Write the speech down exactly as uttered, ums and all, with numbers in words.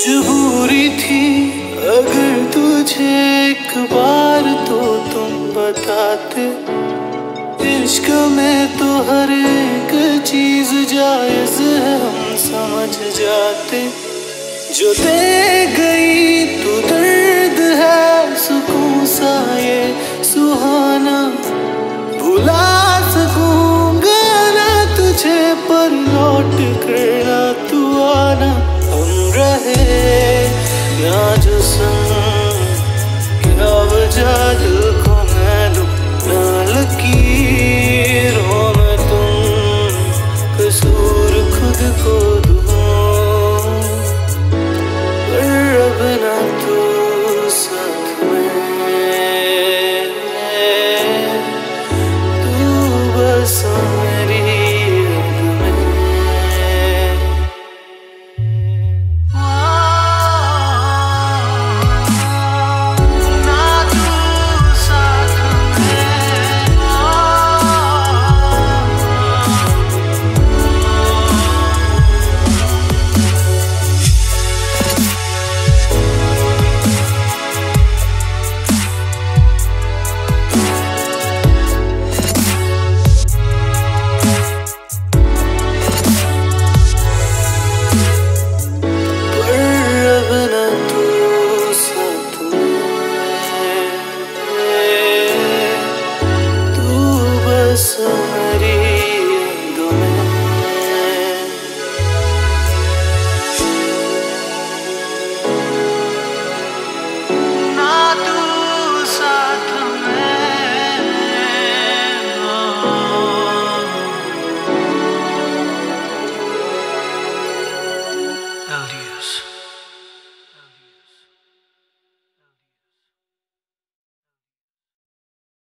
मजबूरी थी अगर तुझे एक बार तो तुम बताते। इश्क में तो हर एक चीज जायज है, हम समझ जाते। जो दे गई तू दर्द है सुकून सा ये सुहाना, भुला